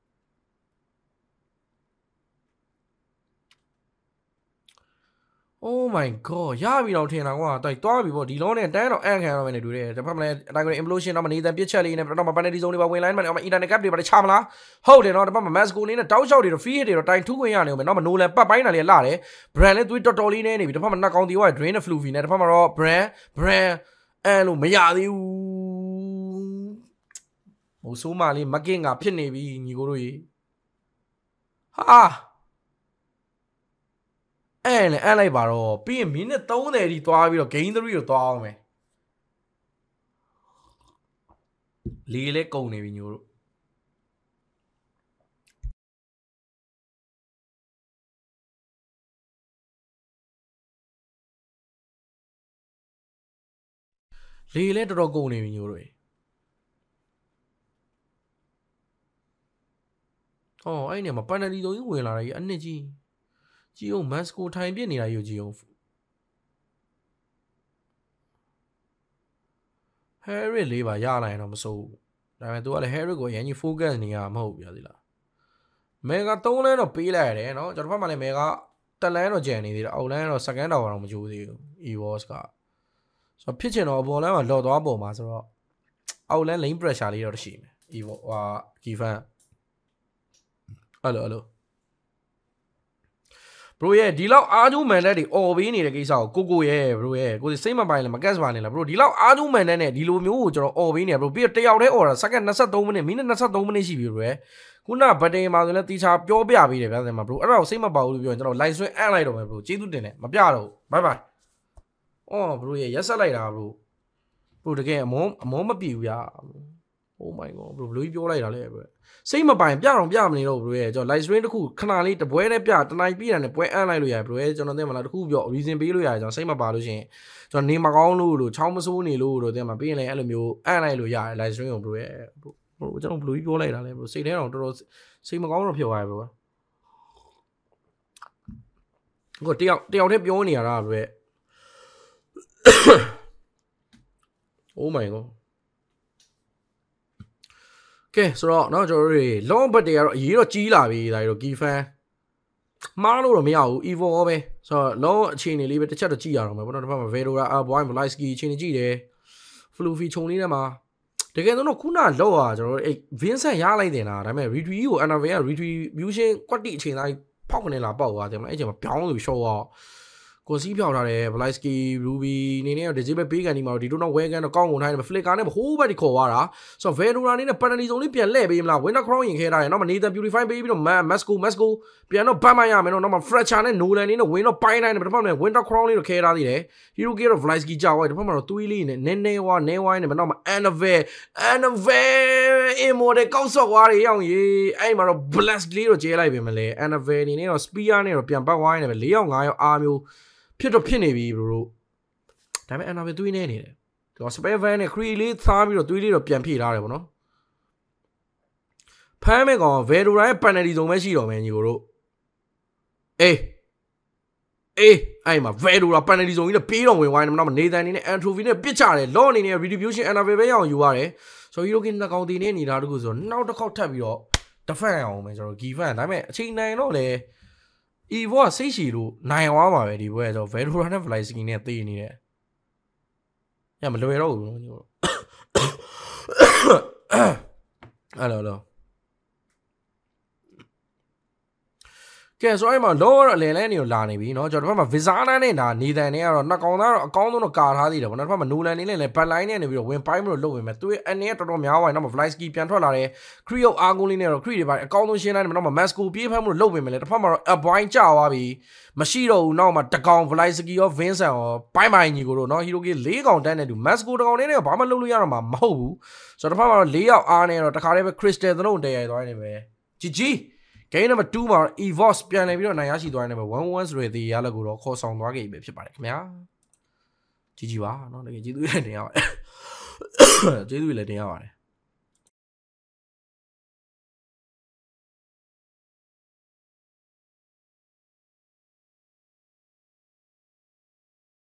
Oh my god ရပြီတော့ထင်တာကွာတိုက်သွားပြီဗောဒီလုံးနဲ့တန်းတော့အန်ခံရတော့မယ်နေတူတယ်တစ်ဖက်မှာလည်းအတိုင်းကို implosion တော့မနေတန်ပြစ်ချက်လေးနဲ့တော့မ penalty zone တွေပါဝင်လိုင်းမှာတော့ internet gap တွေပါချမလားဟုတ်တယ်နော်တစ်ဖက်မှာ Masco လေးနဲ့တောက်လျှောက်တွေတော့ free hit တွေတော့တိုင်ထူးခွင့်ရနေဦးမယ်နော်မနိုလန်ပတ်ပိုင်းတာလေးလာတယ် brand လေးသွေးတော်တော်လေးနေပြီတစ်ဖက်မှာနှစ်ကောင်တီးသွား drain နဲ့ fluffy နဲ့တစ်ဖက်မှာတော့ brand အဲ့လိုမရသေးဘူးဟိုဆိုးမလေးမကင်းကဖြစ်နေပြီညီကိုတို့ရေဟာအဲ့လေအဲ့လိုက်ပါတော့ပြီးရင်မိနစ်30ထိသွားပြီးတော့ game 3ကိုသွားအောင်မယ်လေးလဲကုန်နေပြီညိုတို့လေးလဲတော်တော်ကုန်နေပြီညိုတို့အဲ့နေမှာ penalty သုံးကြီးဝင်လာတယ်အနှစ်ကြီးကြည့်အောင် Masco ထိုင်ပြစ်နေတာယူကြည့်အောင် Harry လေးပါရလာရင်တော့မစိုးဘူးဒါပေမဲ့ तू ကလည်း Harry ကိုအရင်ကြီး focus နေရမှာမဟုတ်ဘူးပြသလား Mega 3လမ်းတော့ပေးလိုက်ရတယ်နော်ကျွန်တော်ဘက်မှာလည်း Mega တက်လမ်းတော့ကျန်နေသေးတယ်အောက်လမ်းတော့ second tower တော့မကြိုးသေးဘူး EVOS ကဆိုတော့ဖြစ်ချင်တော့အပေါ်လမ်းမှာလော့သွားပုံမှာဆိုတော့အောက်လမ်း lane pressure လေးတော့ရှိမယ် EVO ဟာ Kifan အဲ့လိုbro ရဲ့ဒီလောက်အားကျိုးမှန်တဲ့တွေအော်ပေးနေတဲ့ကိစ္စကိုကိုရဲ့ bro ရဲ့ကိုစိတ်မပိုင်လည်းမကတ်စပါနဲ့လား bro ဒီလောက်အားကျိုးမှန်တဲ့ဒီလိုမျိုးကိုကျွန်တော်အော်ပေးနေရ bro ပြီးတော့တယောက်တည်းအော်တာစက္ကန့်23မိနစ်မိနစ်23မိနစ်ရှိပြီ bro ရဲ့ခုနဗတ်တင်မှာဆိုလည်းတီချာပြောပြပေးတယ်ဗျာဆင်မ bro အဲ့ဒါကိုစိတ်မပေါဘူးလို့ပြောရင်ကျွန်တော် live ဆွဲအပ်လိုက်တော့မယ် bro ကျေးဇူးတင်တယ်မပြတော့ဘူး bye bye အော် bro ရဲ့ရက်ဆက်လိုက်တာ bro တကယ်အမောမပြေဘူးဗျာ oh my god bro ဘလို့ပြောလိုက်တာလဲ bro စိတ်မပိုင်ပြတော့ပြမနေတော့ bro ရဲ့ကျွန်တော် live stream တစ်ခုခဏလေးတပွဲနဲ့ပြတနိုင်ပြတာနဲ့ပွဲအန်းလိုက်လို့ရတယ် bro ရဲ့ကျွန်တော်သိမလားတစ်ခုပြော reason ပေးလို့ရတယ်ကျွန်တော်စိတ်မပါလို့ရှိရင်ကျွန်တော်နေမကောင်းလို့ချောင်းမစိုးနေလို့တော့သိမှာပြီးရင်လည်းအဲ့လိုမျိုးအန်းလိုက်လို့ရတယ် live stream ကို bro ရဲ့ bro ကျွန်တော်ဘလို့ပြောလိုက်တာလဲ bro စိတ်ထဲတော့တော်တော်စိတ်မကောင်းတော့ဖြစ်သွားပြီ bro ကိုတယောက်တည်းပြောနေရတာပဲ Oh my god ကဲဆိုတော့เนาะကျွန်တော်တို့လောဘတ်တွေကတော့အရေးတော့ကြီးလာပြီဒါတွေတော့ key fan မားလို့တော့မရဘူး Evo ပဲဆိုတော့လောအခြေအနေလေးပဲတစ်ချက်တော့ကြည့်ရအောင်ပဲပေါ့နော်တစ်ဖက်မှာ Vedora Boy Molisky အခြေအနေကြည့်တယ် Fluffy ခြုံလေးထဲမှာတကယ်တော့ခုနလောอ่ะကျွန်တော်တို့ Vincent ရလိုက်တင်တာဒါပေမဲ့ Retweet ကို Anavia Retribution ကွက်တိအချိန်တိုင်းဖောက်ကနေလာပေါက်သွားတယ်မလားအဲ့ချိန်မှာပြောင်းလို့ရှော့အောင်ကိုစီးပြောက်ထားတယ် Molisky Ruby နေနဲ့ Disable ပေးကန်ဒီမှာဒီတော့ Wegan တော့ကောင်းကုန်ထားတယ် Flicker နဲ့ဟိုးဘက်ဒီခေါ်သွားတာဆိုတော့ Vedora နေနဲ့ penalty zone လေးပြန်လှည့်ပေးမလား Winter Crown ရင်ခဲထားတယ်နောက်မှာ Nathan Purify ပေးပြီးတော့ Masco ပြန်တော့ပတ်မှရမယ်နော်နောက်မှာ Fracture နဲ့ Nolan နေနဲ့ Win တော့ပိုင်းတိုင်းတယ်ပထမမှာ Winter Crown လေးတော့ခဲထားသေးတယ် Hero Gear တော့ Molisky ကြောက်သွားတယ်ပထမမှာတော့သွေးလေးနဲ့နဲဝိုင်းနဲ့နောက်မှာ Anavia Immortal ကောက်ဆော့သွားတယ်ရောင်ရေးအဲ့မှာတော့ Blast လေးတော့ကျဲလိုက်ပြင်မလဲ Anavia နေနဲ့တော့ Spear နဲ့တော့ပြန်ပတ်ဝိုင်းနေပဲ4ယောက်5ယောက်အားမျိုးဖြစ်တော့ဖြစ်နေပြီဘရိုဒါပေမဲ့ Anavia သွေးနေတယ်ဒီတော့ Spare Van နဲ့ Cree လေးသားပြီးတော့သွေးလေးတော့ပြန်ဖြည့်ထားတယ်ပေါ့နော်ဖမ်းမဲ့ကောင် Vedora ရဲ့ penalty zone ပဲရှိတော့မယ်ညီကိုတို့အေးအဲ့မှာ Vedora penalty zone ကြီးနဲ့ပေးတော့ဝင်ဝိုင်းတယ်နောက်မှာ Nathan နေနဲ့ Antrophy နဲ့ပစ်ချတယ်လောအနေနဲ့ Retribution Anavia ပဲရအောင်ယူရတယ်ဆိုတော့ Hiroki နှစ်ကောင်တင်နေနေတာတခုဆိုတော့နောက်တစ်ခေါက်ထပ်ပြီးတော့ defend အောင်မယ်ကျွန်တော် give ဒါပေမဲ့အချိန်နိုင်တော့လေ Evo ကစိတ်ရှည်လို့နိုင်သွားမှာပဲဒီဘွဲဆိုတော့ Vedora နဲ့ Molisky နဲ့တေးနေတယ်ညမလွယ်တော့ဘူးနော်ညီတို့အဲ့လိုကဲဆိုအဲ့မှာလောတော့အလယ်လဲနေကိုလာနေပြီเนาะကျွန်တော်တို့ဘက်မှာ Vizana နဲ့ဒါနေတန်နဲ့ကတော့နှစ်ကောင်သားတော့အကောင်းဆုံးတော့ကာထားသေးတယ်ဗောနော်တစ်ဖက်မှာ Nolan နေနဲ့လည်း backline နဲ့နေပြီးတော့ဝင်ပိုင်းမလို့လုပ်ဝင်မယ်သူရဲ့အနေနဲ့တော်တော်များသွားတယ်နောက်မှာ Molisky ပြန်ထွက်လာတယ် Cree ကိုအားကိုးလေးနဲ့တော့ Cree တွေပါအကောင်းဆုံးရှင်းလိုက်တယ်နောက်မှာ Masco ပြေးဖမ်းမလို့လုပ်ဝင်မယ်လေတစ်ဖက်မှာတော့ Aboy ကျသွားပြီမရှိတော့ဘူးနောက်မှာတကောင် Molisky ရော Vincent ရောပိုင်းညီကိုတို့เนาะ Hiroki 4ကောင်တန်းနေတူ Masco တကောင်နဲ့ဘာမှလုပ်လို့ရတော့မှာမဟုတ်ဘူးဆိုတော့တစ်ဖက်မှာတော့4ယောက်အားနဲ့တော့တခါတည်းပဲ Crystal သလုံးတည်ရသွားနေပဲ GG Game number 2မှာ Evos ပြန်လည်ပြီးတော့နိုင်ရရှိသွားနေပဲ1-1ဆိုတဲ့ဒီရလက်ကိုတော့ခေါ်ဆောင်သွားခဲ့ပြီဖြစ်ပါတယ်ခင်ဗျာ GG ပါเนาะတကယ်ကျေးဇူးလည်းတင်ရပါတယ်ကျေးဇူးလည်းတင်ရပါတယ်